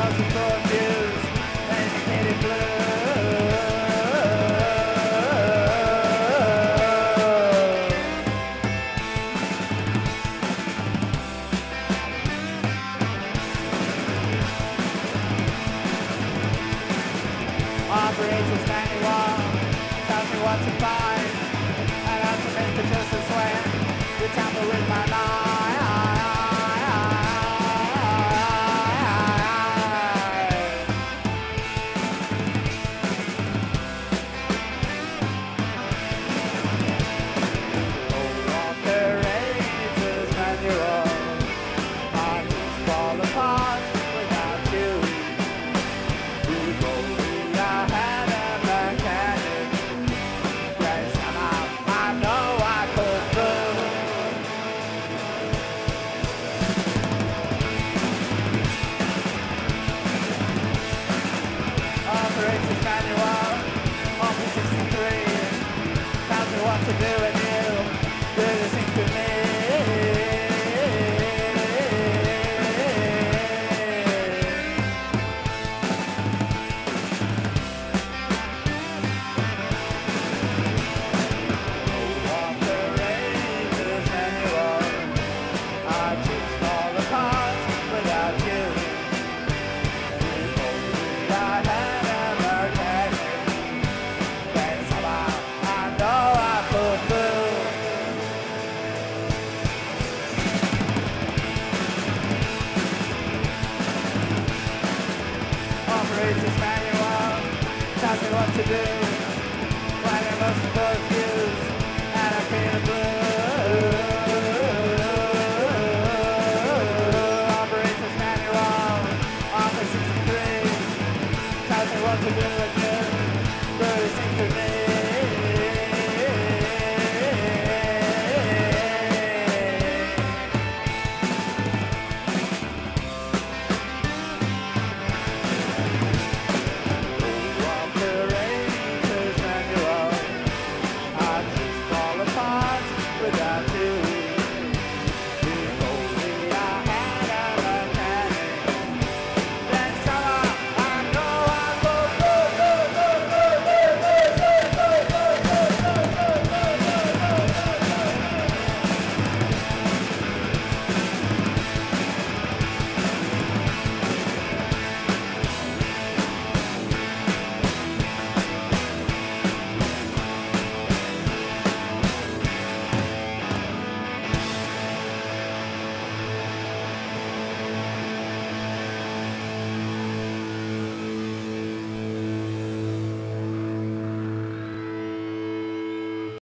most important views, indicated blue. Operator's manual tells me what to find, and how to make the justice when you tamper with my life. Operator's manual, I just fall apart without you. You told me I had a mechanic. Yes, and I know I could do. Operator's manual, Office 63, tells me what to do and you do the thing to me. Operator's manual, I just fall apart without you. You told me I had a mechanic. Then somehow I know I could move. Operator's manual tells me what to do when I must confused and I feel blue.